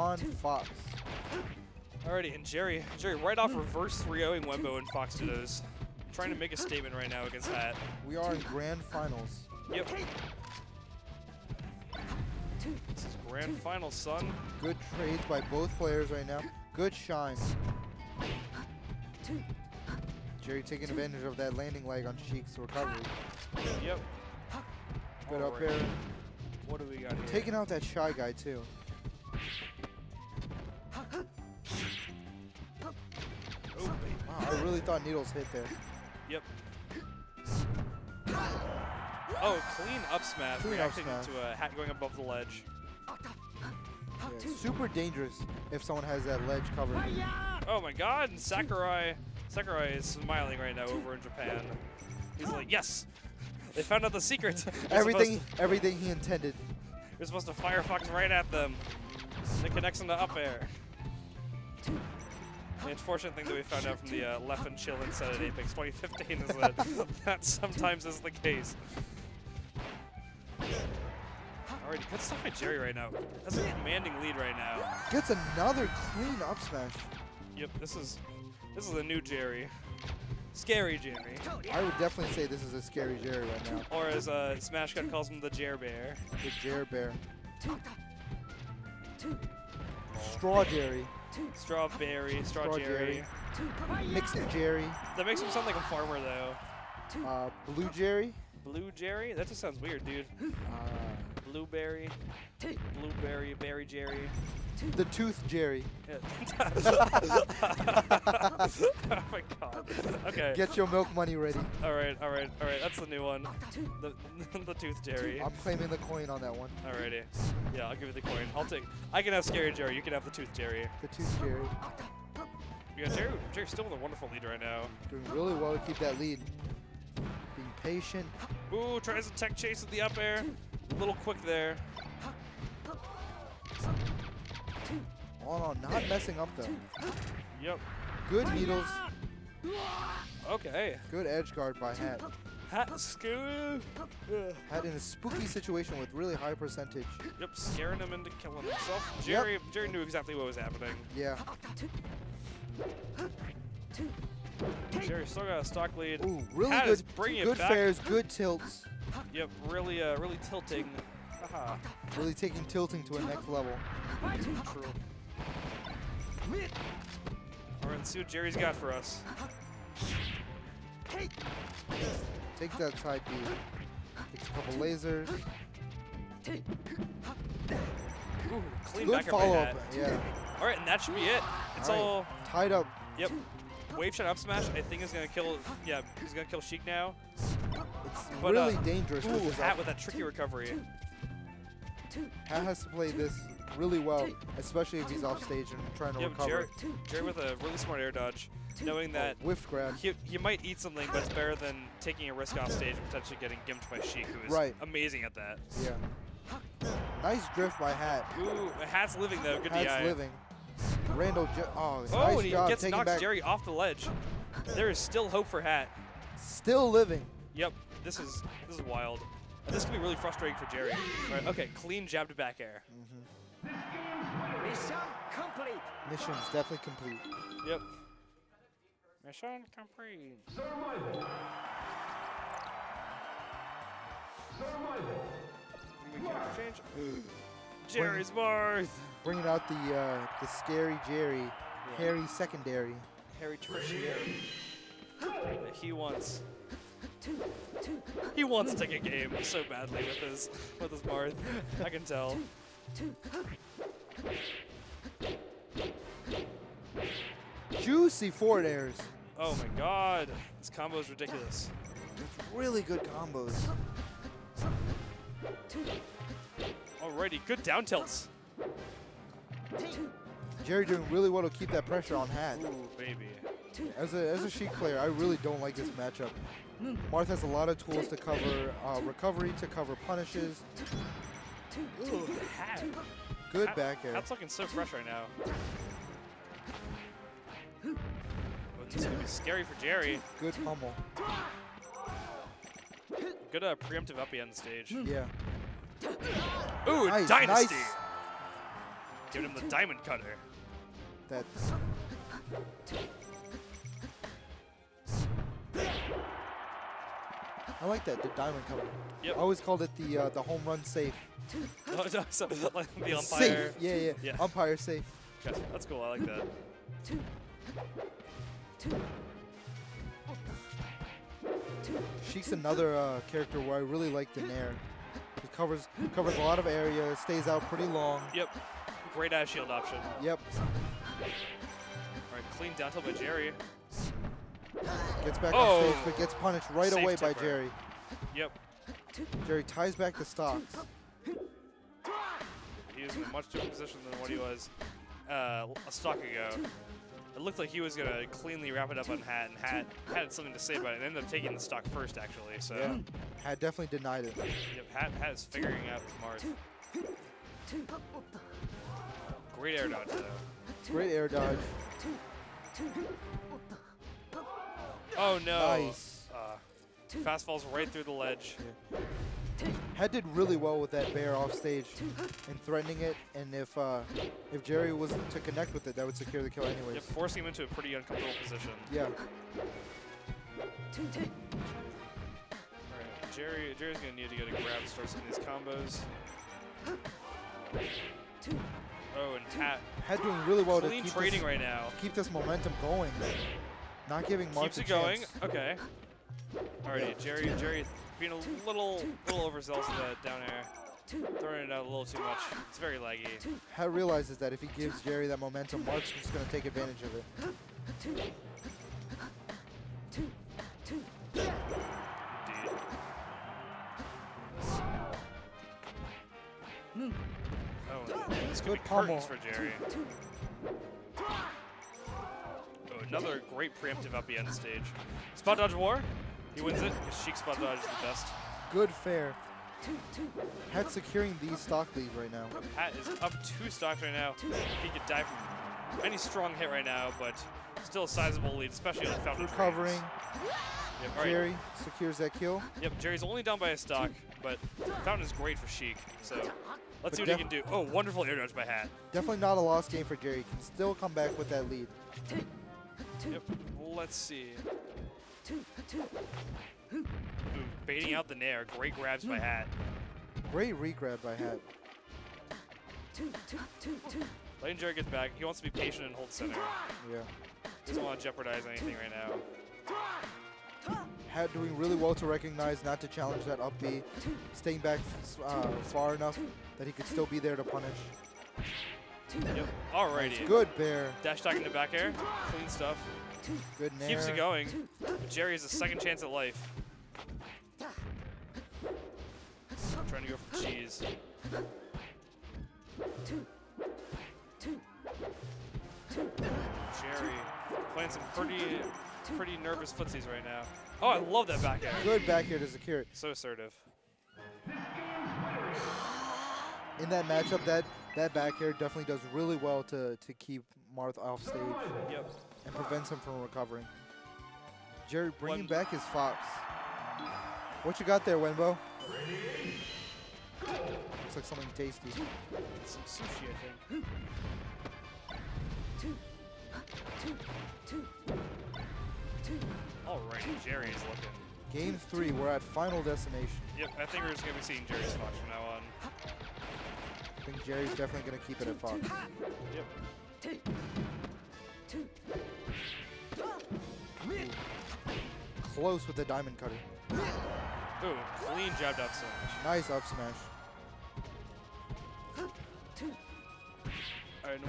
on Fox. Alrighty, and Jerry right off reverse 3-0ing Wembo and Fox to those. Trying to make a statement right now against Hat. We are in grand finals. Yep. This is grand final, son. Good trades by both players right now. Good shine. Jerry taking advantage of that landing leg on Sheik's recovery. Yep. Good up Alright. here. What do we got here? Taking out that Shy guy too. Oh, baby. Wow, I really thought Needles hit there. Yep. Oh, clean up smash. Clean up Reacting smash. to a Hat going above the ledge. Yeah, super dangerous if someone has that ledge covered. Oh my god, and Sakurai is smiling right now over in Japan. He's like, yes! They found out the secret! Everything he intended. You're supposed to fire Fox right at them. It connects into up air. The unfortunate thing that we found out from the Left and Chill instead at Apex 2015 is that that sometimes is the case. Alrighty, good stuff by Jerry right now. That's a commanding lead right now. Gets another clean up smash. Yep, this is a new Jerry. Scary Jerry. I would definitely say this is a scary Jerry right now. Or as Smash Cut calls him, the Jer Bear. The Jer Bear. Straw Jerry. Strawberry, Straw Jerry. Mixing Jerry. That makes him sound like a farmer though. Blue Jerry. Blue Jerry? That just sounds weird, dude. Blueberry. Blueberry, Berry Jerry. The Tooth Jerry. Yeah. Oh my god. Okay. Get your milk money ready. Alright. That's the new one. The Tooth Jerry. I'm claiming the coin on that one. Alrighty. Yeah, I'll give you the coin. I can have Scary Jerry. You can have the Tooth Jerry. The Tooth Jerry. Yeah, Jerry's still with a wonderful lead right now. Doing really well to keep that lead. Being patient. Ooh, tries to tech chase with the up air. A little quick there. Oh no, not messing up though. Yep. Good needles. Okay. Good edge guard by Hat. Hat screw. Hat in a spooky situation with really high percentage. Yep, scaring him into killing himself. Jerry knew exactly what was happening. Yeah. Jerry still got a stock lead. Ooh, really Hat good. is bringing Good it back. fairs, good tilts. Yep, really tilting. Haha. Really taking tilting to a next level. True. Alright, let's see what Jerry's got for us. Take that side B. Takes a couple lasers. Ooh, clean Good back up by follow Hat. up. Yeah. Alright, and that should be it. It's All right. all. Tied up. Yep. Wave shot up smash, I think is gonna kill. Yeah, he's gonna kill Sheik now. It's But, really dangerous. Ooh, with this Hat up. with that tricky recovery. Hat has to play this really well, especially if he's off stage and trying to Yep, recover. Jerry with a really smart air dodge, knowing that Whiff grab. he might eat something, but it's better than taking a risk off stage and potentially getting gimped by Sheik, who is Right. amazing at that. Yeah. Nice drift by Hat. Ooh, Hat's living though. Good Hat's DI. living. Randall, Oh, nice and he job gets taking knocks back. Jerry off the ledge. There is still hope for Hat. Still living. Yep, this is wild. And this could be really frustrating for Jerry. Right, okay, clean jab to back air. Mission complete. Mission's definitely complete. Yep. Mission complete. We can change. Jerry's Marth. Bringing out the scary Jerry, hairy secondary. Harry Tertiary. He wants to take a game so badly with his Marth. I can tell. Juicy forward airs. Oh my god. This combo is ridiculous. Really good combos. Alrighty, good down tilts. Jerry doing really well to keep that pressure on Hat. Ooh, baby. As a Sheik player, I really don't like this matchup. Marth has a lot of tools to cover recovery, to cover punishes. Ooh, Hat. Good back air. Hat's looking so fresh right now. Oh, this is going to be scary for Jerry. Good pummel. Good preemptive up on the stage. Yeah. Ooh, Nice, Dynasty. nice. Giving him the diamond cutter. That's... I like that, the diamond cover. Yep. I always called it the home run safe. Oh, no, so, like the umpire. Safe. Yeah. Yeah. Umpire safe. Gotcha. That's cool. I like that. Sheik's another character where I really like the Nair. He covers a lot of area, stays out pretty long. Yep. Great ass shield option. Yep. All right, clean down tilt by Jerry. Gets back on stage, but gets punished right Safe away by tipper. Jerry. Yep. Jerry ties back the stocks. He was in a much different position than what he was a stock ago. It looked like he was gonna cleanly wrap it up on Hat, and Hat had something to say about it, and ended up taking the stock first, actually. So. Yeah. Had definitely denied it. Yep. Hat is figuring out Marth. Great air dodge though. Great air dodge. Oh no! Nice. Fast falls right through the ledge. Head did really well with that bear off stage and threatening it, and if Jerry was to connect with it, that would secure the kill anyways. Yep, forcing him into a pretty uncomfortable position. Yeah. Alright, Jerry's gonna need to get a grab to start some of these combos. Oh, and Hat Head doing really well to clean keep trading this, right now. keep this momentum going. Not giving Marth Keeps a it going. chance. Okay. Alrighty, Jerry being a little overzealous with that down air. Throwing it out a little too much. It's very laggy. Head realizes that if he gives Jerry that momentum, Marth's just going to take advantage of it. Indeed. Oh, this could be Good pummel. curtains for Jerry. Oh, another great preemptive up the end stage. Spot dodge war. He wins it because Sheik spot dodge is the best. Good fair. Head securing the stock lead right now. Hat is up 2 stocks right now. He could die from any strong hit right now, but still a sizable lead, especially on Fountain of Recovering. Dreams. Yep, all right. Jerry secures that kill. Yep, Jerry's only down by a stock, but Fountain is great for Sheik. So let's see But what he can do. Oh, wonderful air dodge by Hat. Definitely not a lost game for Jerry. He can still come back with that lead. Yep, let's see. Ooh, baiting out the Nair. Great grabs by Hat. Great re-grab by Hat. Letting Jerry get back. He wants to be patient and hold center. Yeah. Doesn't want to jeopardize anything right now. Hat doing really well to recognize not to challenge that up B. Staying back far enough that he could still be there to punish. Yep, alrighty. Good bear. Dash attack into back air. Clean stuff. Good nair. Keeps it going. But Jerry has a second chance at life. Trying to go for cheese. Jerry playing some pretty nervous footsies right now. Oh, I love that back air. Good back air to secure it. So assertive. In that matchup, that back air definitely does really well to keep Marth off stage Yep. and prevents him from recovering. Jerry bringing back his Fox. What you got there, Wenbo? Looks like something tasty. Some sushi, I think. Alrighty, Jerry is looking. Game 3, we're at Final Destination. Yep, I think we're just going to be seeing Jerry's Fox from now on. I think Jerry's definitely going to keep it at Fox. Yep. Close with the diamond cutter. Ooh, clean jab up smash. Nice up smash. Alright,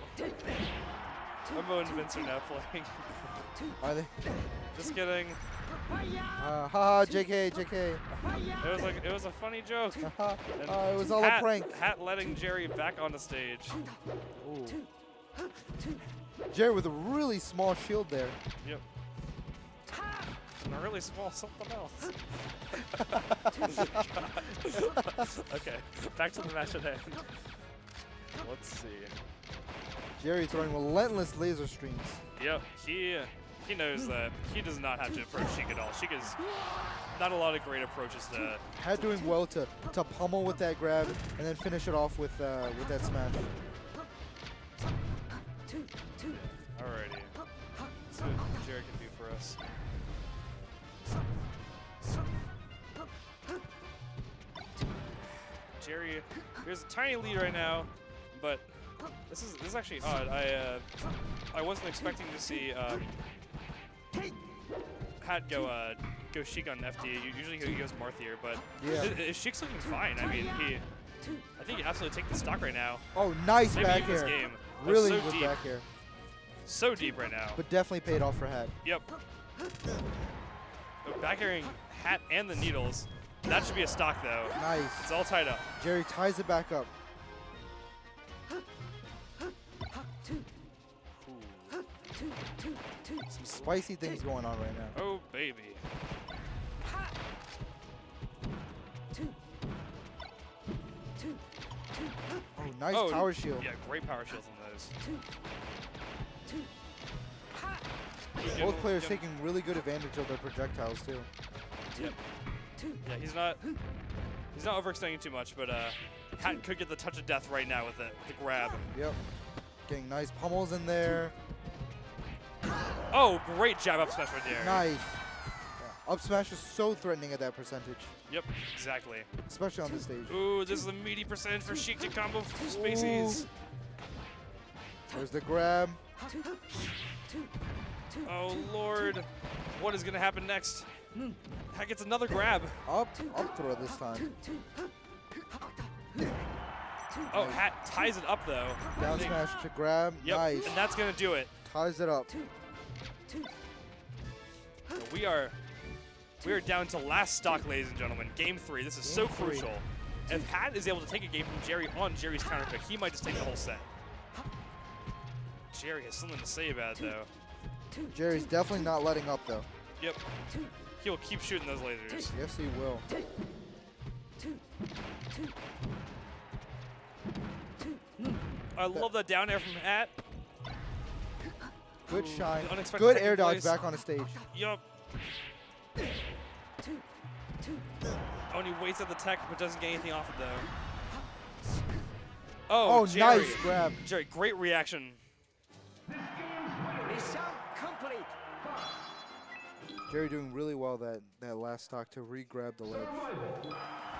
Wembo and Vince are now playing. Are they? Just kidding. Haha, JK, JK. It was a funny joke. Haha, And it was all a prank. Hat letting Jerry back on the stage. Ooh. Jerry with a really small shield there. Yep. And a really small something else. Okay, back to the match at hand. Let's see. Jerry throwing relentless laser streams. Yep, he knows that he does not have to approach Sheik at all. Sheik is not a lot of great approaches to. Had doing well to pummel with that grab and then finish it off with that smash. Alrighty. Let's see what Jerry can do for us. Jerry, there's a tiny lead right now, but this is actually odd. I wasn't expecting to see Hat go Sheik on FD. Usually he goes Marth here, but Sheik's looking fine. I mean, I think he absolutely take the stock right now. Oh, nice Maybe back even this air. game. Really so good deep. back air. So deep right now. But definitely paid off for Hat. Yep. Back airing Hat and the needles. That should be a stock though. Nice. It's all tied up. Jerry ties it back up. Some spicy things going on right now. Oh baby. Oh, nice power shield. Yeah, great power shields on those. Both players taking really good advantage of their projectiles too. Yep. Yeah, he's not overextending too much, but Hat could get the touch of death right now with the grab. Yep. Getting nice pummels in there. Oh, great jab up smash right there. Nice. Yeah. Up smash is so threatening at that percentage, Yep, exactly. especially on this stage. Ooh, this is a meaty percentage for Sheik to combo Spaceys. There's the grab. Oh lord, what is gonna happen next? Hat gets another grab. Up throw this time. Oh, Hat ties it up though. Down smash to grab. Yep, Nice. and that's gonna do it. Ties it up. So we are down to last stock, ladies and gentlemen. Game 3. This is so Game 3. crucial. If Hat is able to take a game from Jerry on Jerry's counter pick, he might just take the whole set. Jerry has something to say about it though. Jerry's definitely not letting up though. Yep. He will keep shooting those lasers. Yes, he will. I love that down air from Hat. Good Ooh, shine. unexpected Good second air dodge place. back on the stage. Yup. Oh, and he waits at the tech but doesn't get anything off it though. Oh, Jerry. Nice grab. Jerry, great reaction. Mission complete. Jerry doing really well that last stock to re-grab the ledge. Okay.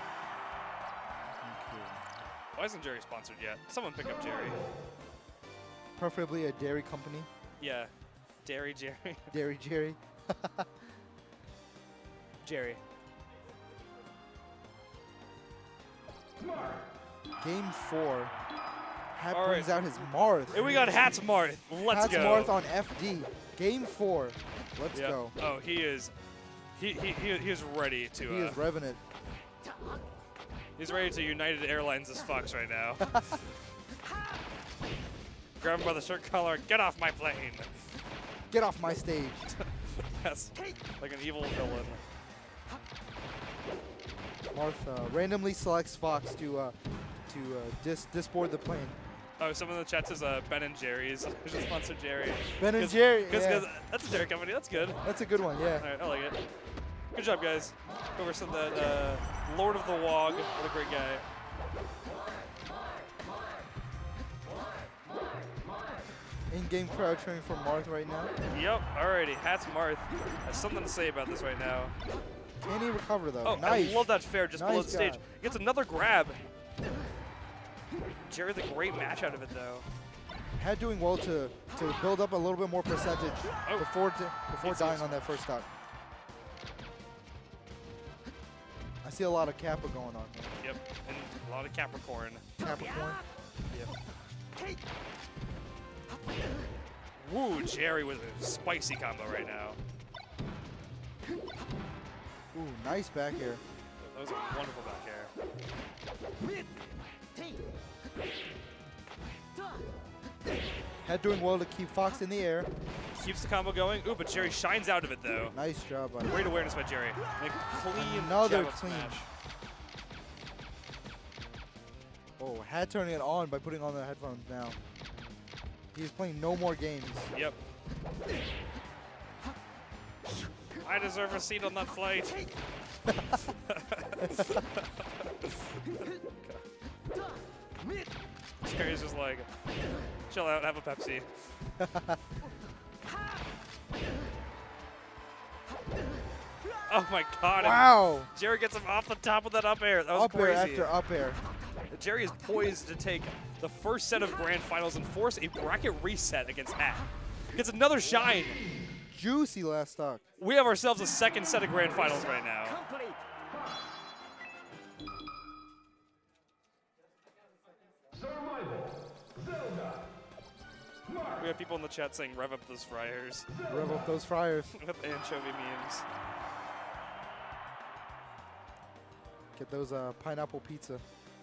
Why isn't Jerry sponsored yet? Someone pick up Jerry. Preferably a dairy company. Yeah. Dairy Jerry. Dairy Jerry. Jerry. Game 4. Hat All brings right. out his Marth. And we got Hat's Marth. Let's Hat's go. Marth on FD. Game 4. Let's Yep. go. Oh, he is ready to He is revving it. he's ready to United Airlines this Fox right now. Grab him by the shirt collar, get off my plane. Get off my stage. That's like an evil villain. Marth randomly selects Fox to disboard the plane. Oh, someone in the chat says Ben and Jerry's. We should sponsor Jerry. Ben and Jerry. Because Yeah. that's a Jerry company. That's good. That's a good one, yeah. All right, I like it. Good job, guys. Over some that Lord of the Wog. What a great guy. In-game crowd cheering for Marth right now. Yep. Alrighty. Hat's Marth has something to say about this right now. Can he recover though? Oh, Nice. I love that fair just below Nice the stage. job. Gets another grab. Jerry with a great match out of it, though. Hat doing well to build up a little bit more percentage Oh. before It's dying easy. on that first stock. I see a lot of Kappa going on here. Yep. And a lot of Capricorn. Capricorn. Yep. Woo, Jerry with a spicy combo right now. Ooh, nice back air. That was a wonderful back air. Hat doing well to keep Fox in the air. Keeps the combo going. Ooh, but Jerry shines out of it, though. Nice job by Great awareness by Jerry. And a clean Another jab up clean. smash. Oh, Hat turning it on by putting on the headphones now. He's playing no more games. Yep. I deserve a seat on that flight. Jerry's just like, chill out, have a Pepsi. Oh my god. Wow. Jerry gets him off the top of that up air. That was Up air crazy. after up air. Jerry is poised to take the first set of grand finals and force a bracket reset against Hat. Gets another shine. Juicy last stock. We have ourselves a second set of grand finals right now. We have people in the chat saying, rev up those fryers. Rev up those fryers. With anchovy memes. Get those pineapple pizza.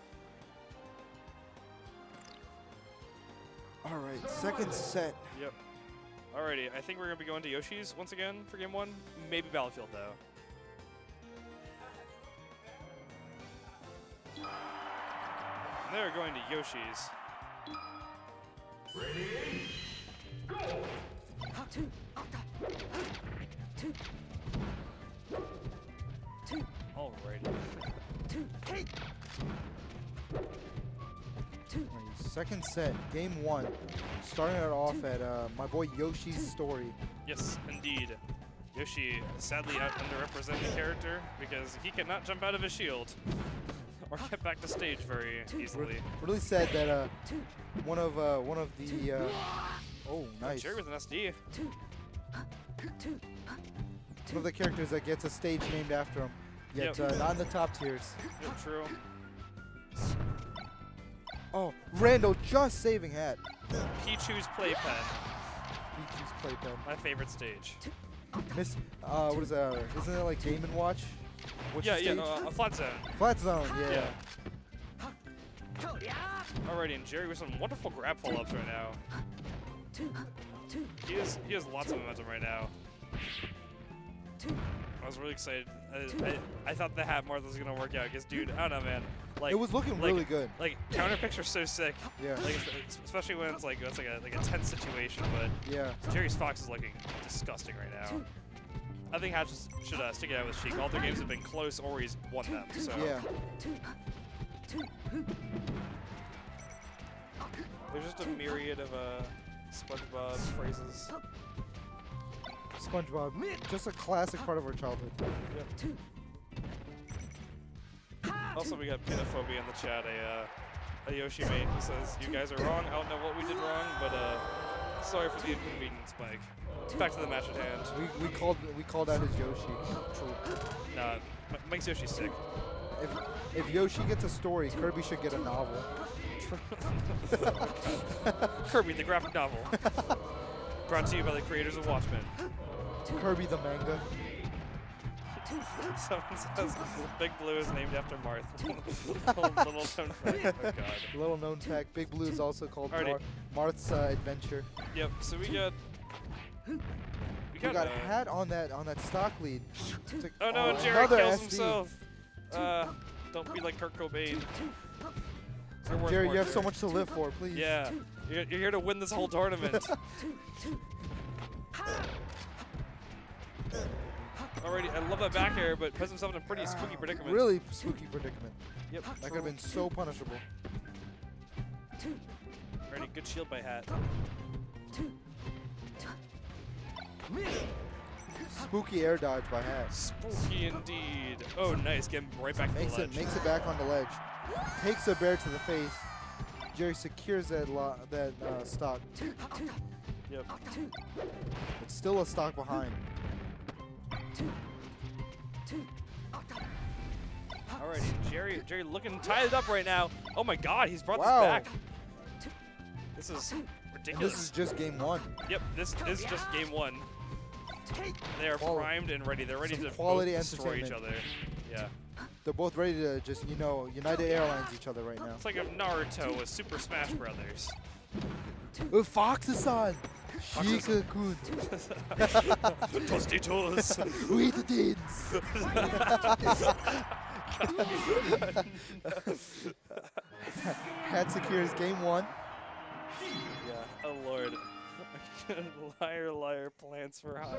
All right, second set. Yep. Alrighty, I think we're going to be going to Yoshi's once again for game one. Maybe Battlefield, though. And they're going to Yoshi's. Ready? Go! Alrighty. Second set, game one. Starting it off at my boy Yoshi's story. Yes, indeed. Yoshi, sadly underrepresented character because he cannot jump out of his shield or get back to stage very easily. Really sad that one of the oh nice. Jerry with an SD. One of the characters that gets a stage named after him. Yet Yep. not in the top tiers. Yep, true. Oh, Randall just saving Hat. Pichu's playpen, Pichu's playpen. my favorite stage. Miss, what is that? Isn't it like Game & Watch? What's Yeah, the yeah, stage? a flat zone. Flat Zone, yeah. Alrighty, and Jerry with some wonderful grab follow-ups right now. He has lots of momentum right now. I was really excited. I thought the Hat Martha was gonna work out because, dude, I don't know, man. Like It was looking really good. Like counter picks are so sick. Yeah. Like especially when it's like a tense situation. But Yeah. Jerry's Fox is looking disgusting right now. I think Hatch should stick it out with Sheik. All their games have been close, or he's won them. So Yeah. there's just a myriad of SpongeBob phrases. SpongeBob, just a classic part of our childhood. Yep. Also, we got Pinophobia in the chat, a Yoshi mate who says, "You guys are wrong. I don't know what we did wrong, but sorry for the inconvenience, Mike." Back to the match at hand. We called out his Yoshi. Nah, Mike's Yoshi sick. If Yoshi gets a story, Kirby should get a novel. Kirby, the graphic novel. Brought to you by the creators of Watchmen. Kirby the manga. Someone says Big Blue is named after Marth. little known fact. Oh god. Little known fact, Big Blue is also called Alrighty. Marth's Adventure. Yep. So we got. We got Hat on that stock lead. Oh no! Oh, Jerry another kills SD. himself. Don't be like Kurt Cobain. You're worth Jerry, more, you have so much to live for, please. Yeah. You're here to win this whole tournament. Alrighty, I love that back air, but puts himself in a pretty spooky predicament. Really spooky predicament. Yep. That could have been so punishable. Alrighty, good shield by Hat. Spooky air dodge by Hat. Spooky indeed. Oh, nice. Get him right back to the ledge. Makes it back on the ledge. Takes a bear to the face. Jerry secures that stock. Yep. It's still a stock behind. Alrighty, Jerry looking tied up right now. Oh my god, he's brought Wow. this back. This is And ridiculous. this is just game one. Yep, this is just game one. They are primed and ready. They're ready to Quality both destroy each entertainment. other. Yeah. They're both ready to just, United Airlines each other right now. It's like a Naruto with Super Smash Brothers. Fox-san! Shika-kun! Tostitos! We eat the deeds! Hat secures game one. Yeah, oh lord. Liar, liar, plants for hire.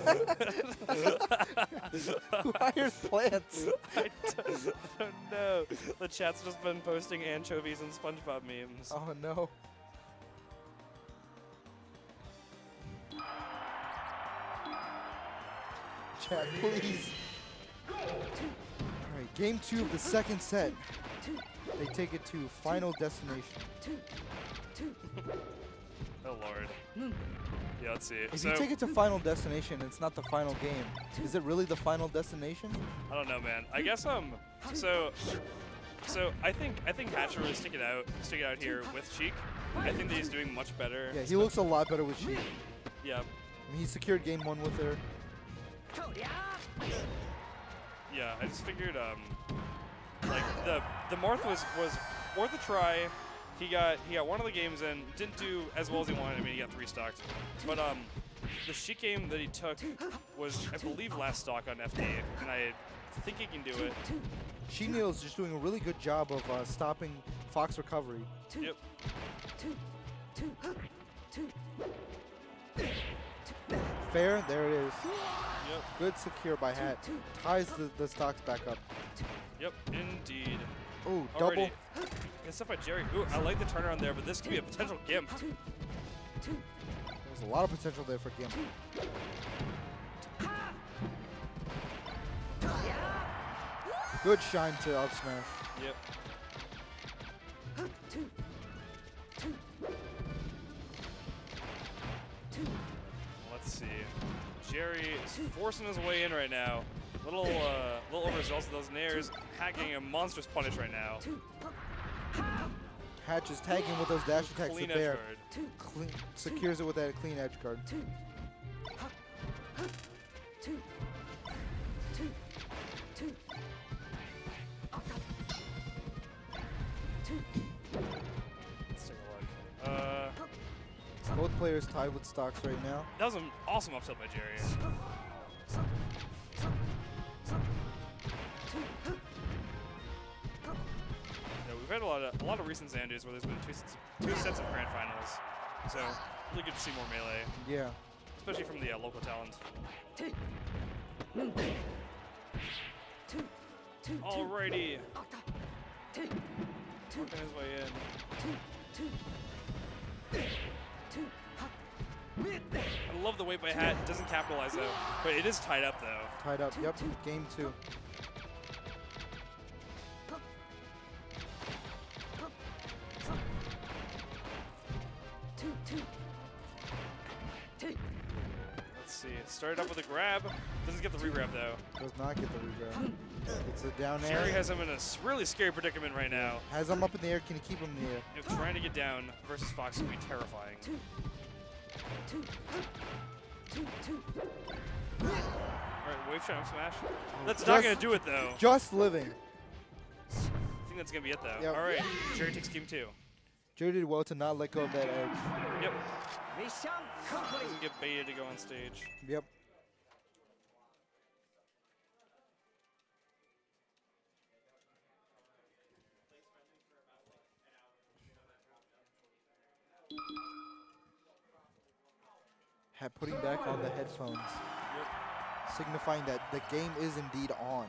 Who hires plants? I don't know. The chat's just been posting anchovies and SpongeBob memes. Oh no. Chat, please. Alright, game 2 of the second set. They take it to Final Destination. Oh lord. Yeah, let's see. If So you take it to Final Destination, it's not the final game. Is it really the Final Destination? I don't know, man. I guess so I think Hatcher is sticking out here with Cheek. I think that he's doing much better. Yeah, he looks a lot better with Sheik. Yeah. I mean, he secured game 1 with her. Yeah, I just figured like the Marth was worth a try. He got one of the games in, didn't do as well as he wanted. I mean, he got 3 stocks. But the Sheik game that he took was, I believe, last stock on FD, and I think he can do it. Shinil is just doing a really good job of stopping Fox recovery. Yep. Fair, there it is. Yep. Good secure by Hat. Ties the stocks back up. Yep. Indeed. Oh, double. Alrighty. Good stuff by Jerry. Ooh, I like the turnaround there, but this could be a potential gimp. There's a lot of potential there for Gimp. Good shine to up smash. Yep. Let's see. Jerry is forcing his way in right now. Little overzealous with those nairs. Hat getting a monstrous punish right now. Hatch is tagging with those dash attacks Clean to edge Bear. guard. Secures it with that clean edge guard. Let's take a look. Both players tied with stocks right now. That was an awesome upset by Jerry. Yeah, we've had a lot of recent Xanders where there's been two sets of grand finals. So really good to see more melee, Yeah. especially from the local talent. Alrighty. Working his way in. I love the weight by Hat. Doesn't capitalize though, but it is tied up though. Tied up. Yep. Game 2. Let's see. It started up with a grab. Doesn't get the re-grab though. Does not get the regrab. It's a down air. Jerry has him in a really scary predicament right now. Has him up in the air. Can he keep him in the air? If trying to get down versus Fox would be terrifying. Alright, wave shot up smash. That's not going to do it though. Just living. I think that's going to be it though. Yep. Alright, Jerry takes game 2. Jerry did well to not let go of that edge. Yep. Doesn't get baited to go on stage. Yep. Putting back on the headphones, signifying that the game is indeed on.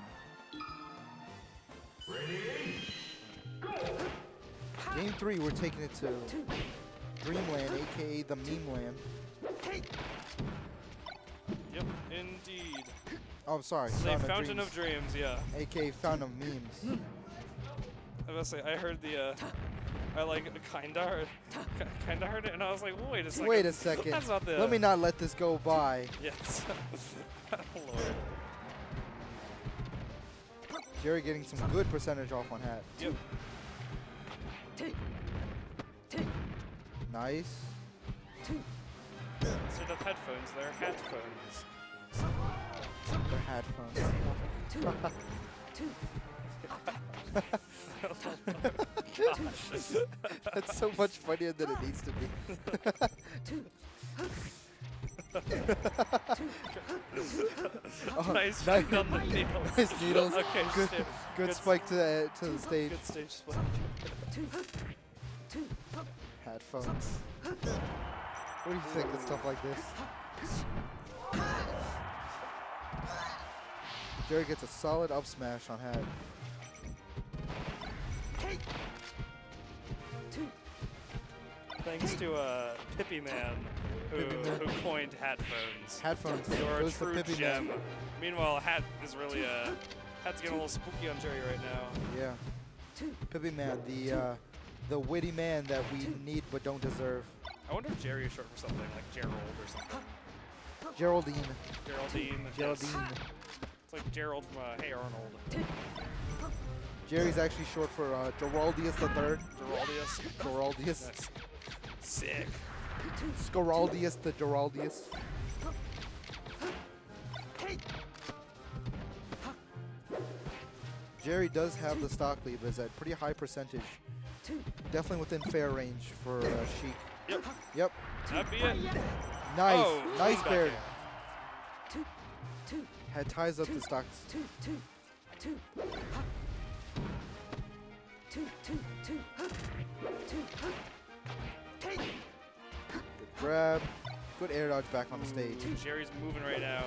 Game 3, we're taking it to Dreamland, aka the Meme Land. Yep, indeed. Oh, I'm sorry. The Fountain of Dreams, yeah. aka Fountain of Memes. I was gonna say, I heard the, I like kinda heard it, and I was like, wait a second. Wait a second. That's not the. Let me not let this go by. Yes. Oh, Lord. Jerry getting some good percentage off on Hat. Yep. Nice. Instead of headphones, they're hat phones. They're hat phones. That's so much funnier than it needs to be. Oh, Nice nice, on the needles. nice needles. Okay, Good, shit. good spike to the stage. Good stage split. Headphones. What do you think of stuff like this? Jerry gets a solid up smash on Hat. Thanks to Pippy Man, who coined hat phones. Hat phones. You're a Goes to true Pippy gem. Man. Meanwhile, Hat is really Hat's getting a little spooky on Jerry right now. Yeah. Pippy Man, the witty man that we need but don't deserve. I wonder if Jerry is short for something like Gerald or something. Geraldine. Geraldine. Geraldine. Yes. It's like Gerald from Hey Arnold. Jerry's actually short for Geraldius III. Geraldius. Geraldius. That's sick. Scaraldius the Geraldius. Jerry does have the stock lead, but it's at pretty high percentage. Definitely within fair range for Sheik. Yep. Yep. That'd be it. Nice. Oh, nice back bear. air. Had ties up the stocks. Good grab. Good air dodge back on the stage. Jerry's moving right now.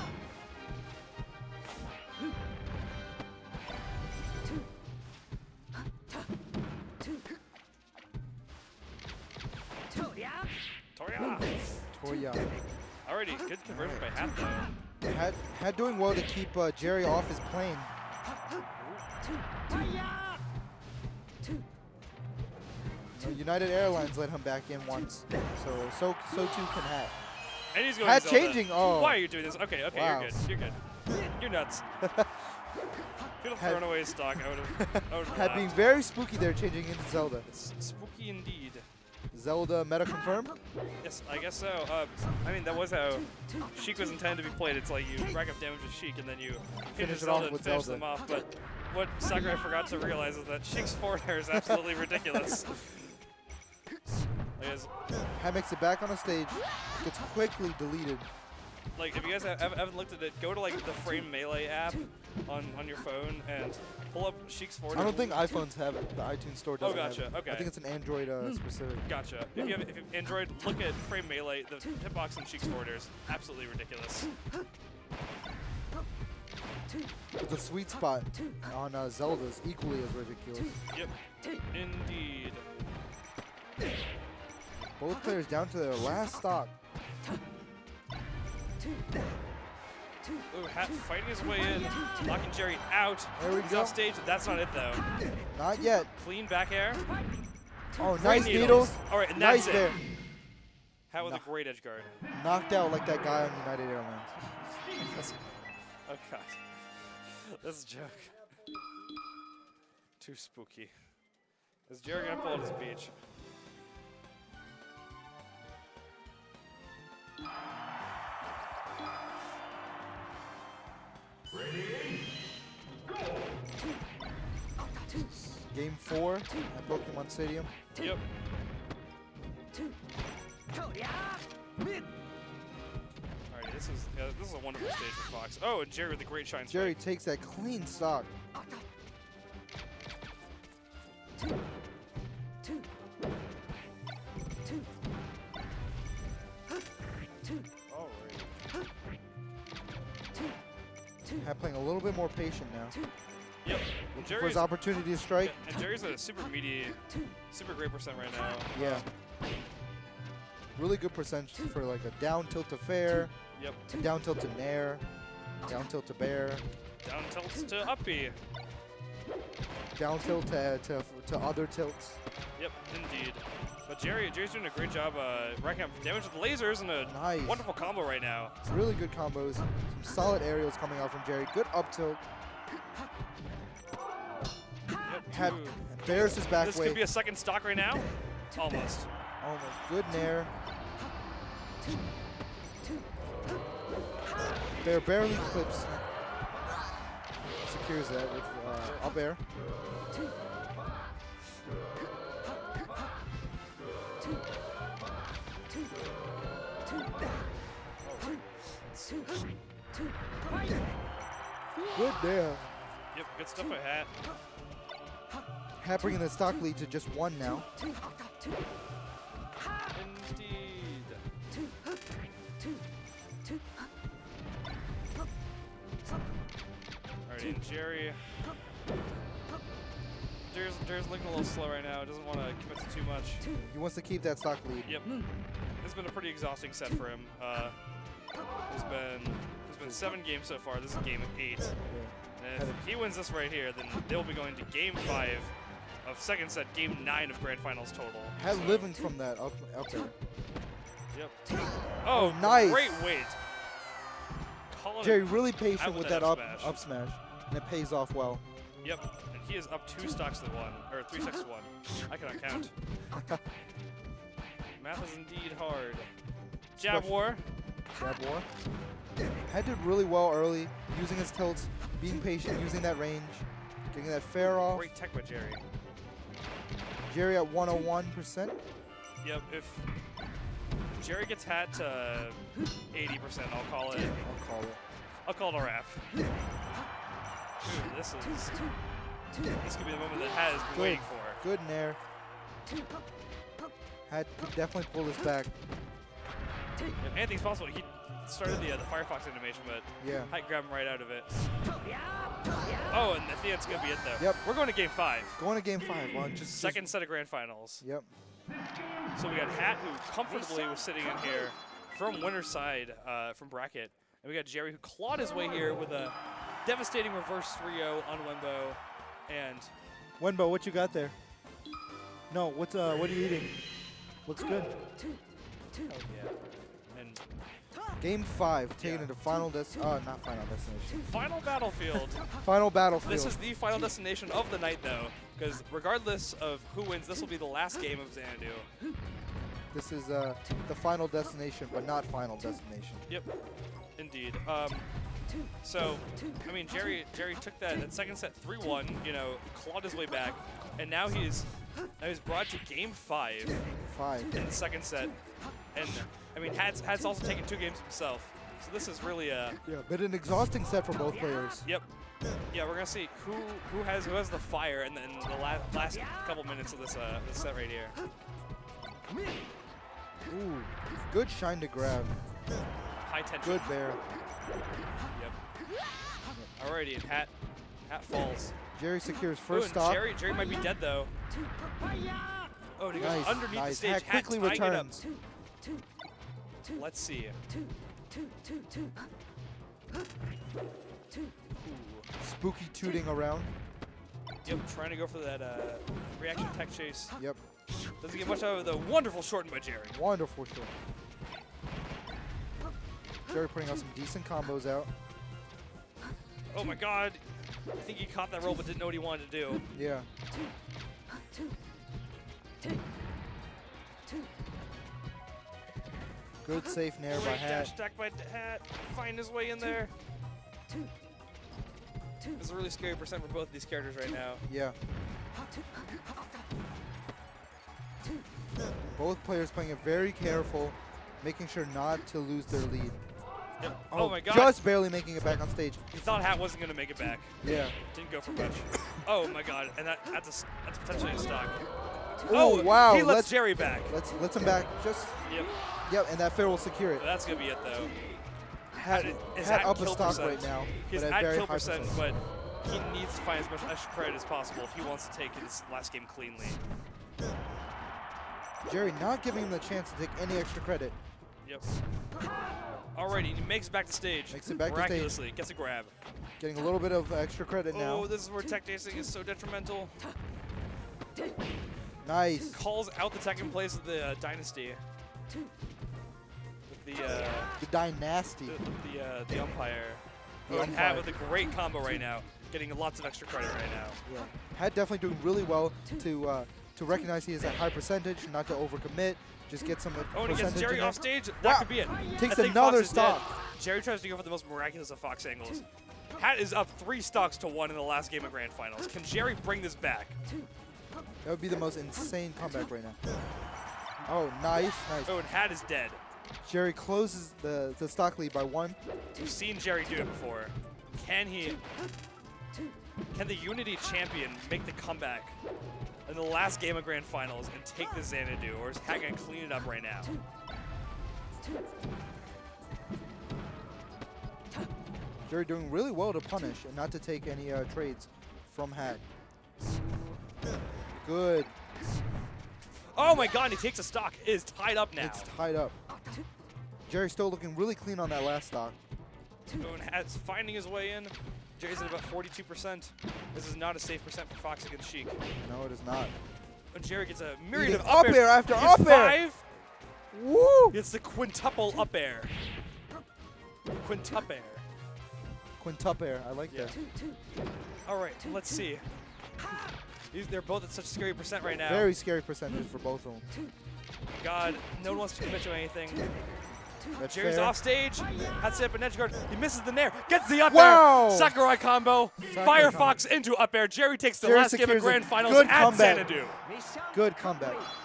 Toya. Toya. Already good conversion by Hat though. Had doing well to keep Jerry off his plane. United Airlines let him back in once, so too can Hat. And he's going Hat Zelda. changing. Oh, Why are you doing this? Okay, Wow. you're good. You're good. You're nuts. Could have Had- thrown away his stock. I would have. Had being very spooky there, changing into Zelda. Spooky indeed. Zelda meta confirmed. Yes, I guess so. I mean, that was how Sheik was intended to be played. It's like you rack up damage with Sheik and then you Finish it Zelda off and with finish Zelda. them off. But what Sakurai forgot to realize is that Sheik's forward air is absolutely ridiculous. Hat makes it back on the stage. Gets quickly deleted. Like, if you guys haven't looked at it, go to like the Frame Melee app on your phone and pull up Sheik's forward. I don't think iPhones have it. The iTunes store doesn't gotcha. have it. Okay. I think it's an Android specific. Gotcha. If you have Android, look at Frame Melee. The hitbox and Sheik's forward air is absolutely ridiculous. But the sweet spot on Zelda is equally as ridiculous. Yep. Indeed. Both players down to their last stock. Ooh, Hat fighting his way in, knocking Jerry out. There we He's go. off stage. That's not it though. Not yet. Clean back air. Oh, Great nice needles. All right, and Nice that's bear. it. Hat with a great edge guard. Knocked out like that guy on United Airlines. Oh god, this is a joke. Too spooky. Is Jerry gonna pull out his beach? Game 4 at Pokemon Stadium. Yep. Alright, this is a wonderful stage for Fox. Oh, and Jerry with the great shine. Jerry Spike. takes that clean stock. Alright. Hat playing a little bit more patient now. Yep. For Jerry's his opportunity to strike. and Jerry's at a super meaty, super great percent right now. Yeah. Really good percentage for like a down tilt to fair, Yep. down tilt to nair, down tilt to bear, Down tilts to uppy. down tilt to other tilts. Yep, indeed. But Jerry's doing a great job racking up damage with lasers and a Nice. wonderful combo right now. It's really good combos. Some solid aerials coming out from Jerry. Good up tilt. Yep, Hat ooh. bears his back This way. could be a second stock right now. Almost. Almost. Good nair. Bear barely clips. Secures that with up air. Good there. Yep, good stuff by Hat. Hat bringing the stock lead to just 1 now. Indeed. And Jerry. Jerry's looking a little slow right now. Doesn't want to commit to too much. He wants to keep that stock lead. Yep. It's been a pretty exhausting set for him. There's been 7 games so far. This is game 8. And if he wins this right here, then they'll be going to game 5 of second set, game 9 of grand finals total. Had living from that up there. Yep. Oh, nice. Great weight. Calling Jerry it really patient out with that up smash, and it pays off well. Yep. And he is up 2 stocks to 1, or 3 stocks to 1. I cannot count. Math is indeed hard. Jab war. Jab war. Head did really well early, using his tilts, being patient, using that range, getting that fair off. Great tech by Jerry. Jerry at 101%. Yep. If Jerry gets hat to 80%, I'll call it. I'll call it a wrap. Dude, this could be the moment that Hat has been waiting for. Good nair. Hat could definitely pull this back. If anything's possible, he started the Firefox animation, but yeah, Hat grabbed him right out of it. Oh, and I think that's going to be it, though. Yep. We're going to game 5. Going to game 5. Well, Second set of grand finals. Yep. So we got Hat, who comfortably was sitting in here from winner's side from bracket. And we got Jerry, who clawed his way here with a devastating reverse 3-0 on Wenbo. And Wenbo, what you got there? No, what are you eating? Looks good. oh yeah. And Game 5, taking it to final not final destination. final battlefield. Final battlefield. This is the final destination of the night, though, because regardless of who wins, this will be the last game of Xanadu. This is the final destination, but not final destination. Yep, indeed. So, I mean, Jerry took that second set 3-1, you know, clawed his way back, and now he's brought to game 5 in the second set. And I mean, Hat's also taken 2 games himself, so this is really a but an exhausting set for both players. Yep. Yeah, we're gonna see who has the fire in the last couple minutes of this set right here. Ooh, good shine to grab. High tension. Good bear. Yep. Alrighty, and Hat falls. Jerry secures Ooh, first and stop. Jerry might be dead though. Oh, and he goes underneath the stage. Hat quickly tying it up. returns. Let's see. Spooky tooting around. Yep, trying to go for that reaction tech chase. Yep. Doesn't get much out of the wonderful shorten by Jerry. Wonderful short. Jerry putting out some decent combos out. Oh my god. I think he caught that roll but didn't know what he wanted to do. Yeah. Good safe nair by Great dash Hat. attack by Hat. Find his way in there. This is a really scary percent for both of these characters right now. Yeah. Both players playing it very careful, making sure not to lose their lead. Yep. Oh my god. Just barely making it back on stage. He thought Hat wasn't going to make it back. Yeah. Didn't go for much. Oh my god. And that's potentially a stock. Oh, wow. He lets Jerry back. Let's him back. Just. Yep. Yep, and that fair will secure it. That's going to be it, though. Hat up a stock right now, He's but at very kill high percent, percent. but he needs to find as much extra credit as possible if he wants to take his last game cleanly. Jerry not giving him the chance to take any extra credit. Yep. Alrighty, he makes it back to stage. Makes it back to stage. Miraculously, gets a grab. Getting a little bit of extra credit now. Oh, this is where tech chasing is so detrimental. Nice. Calls out the tech in place of the Dynasty. With The Dynasty. the umpire. The Oh, and Hat umpire. with a great combo right now, getting lots of extra credit right now. Yeah. Hat definitely doing really well to recognize he is at high percentage, not to overcommit. Just get some Oh, and he percentage gets Jerry in there. off stage. That Wow. could be it. Takes I think another Fox is dead. stop. Jerry tries to go for the most miraculous of Fox angles. Hat is up 3 stocks to 1 in the last game of Grand Finals. Can Jerry bring this back? That would be the most insane comeback right now. Oh, nice. Oh, and Hat is dead. Jerry closes the stock lead by 1. We've seen Jerry do it before. Can the Unity champion make the comeback in the last game of Grand Finals and take the Xanadu, or is Hat gonna clean it up right now? Jerry doing really well to punish and not to take any trades from Hack. Good. Oh my god, he takes a stock. It is tied up now. It's tied up. Jerry's still looking really clean on that last stock. Boone has finding his way in. Jerry's at about 42%. This is not a safe percent for Fox against Sheik. No, it is not. And Jerry gets a myriad Eating of up up air after He gets up air. 5. Woo! It's the quintuple up air. Quintup air. Quintup air. I like that. All right, let's see. They're both at such a scary percent right now. Very scary percentage for both of them. God, no one wants to commit to anything. That's Jerry's fair. off stage. Has it up an edge guard. He misses the nair. Gets the up Wow! air. Sakurai combo. Sakurai Firefox into up air. Jerry takes the Jerry last game of secures a Grand Finals good at comeback. Xanadu. Good comeback.